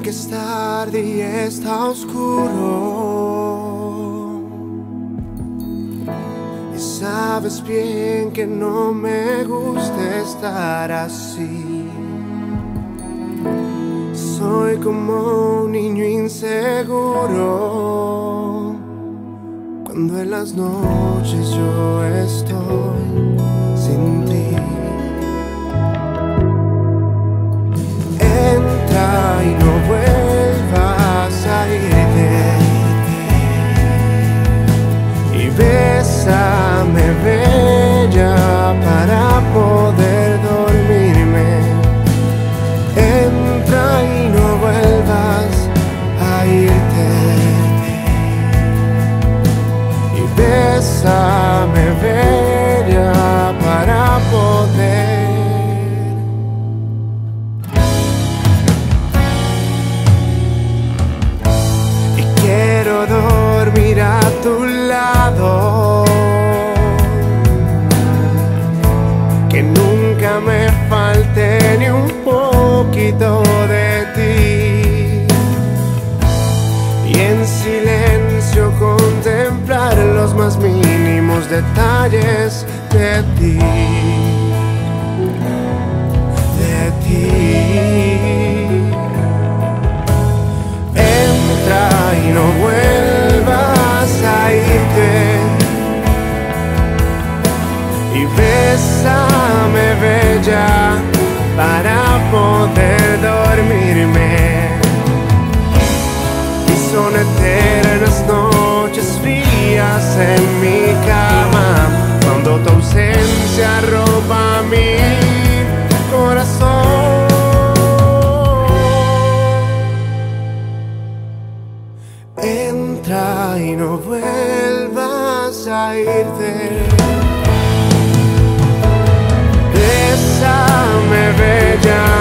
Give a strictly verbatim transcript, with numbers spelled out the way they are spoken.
que es tarde y está oscuro, y sabes bien que no me gusta estar así. Soy como un niño inseguro cuando en las noches yo estoy sin ti. Entra y no vuelvas a irte, y bésame, bella, para poder dormirme. Entra y no vuelvas a irte, y bésame, bella, para poder. Y quiero dormir a tu lado, que nunca me falte ni un poquito de ti, y en silencio contemplar los más mínimos detalles de ti, de ti. Entra y no vuelvas a irte, y bésame, bella, para poder dormirme. Y son eternas noches frías en mi cama cuando tu ausencia roba mi corazón. Entra y no vuelvas a irte, bésame, bella,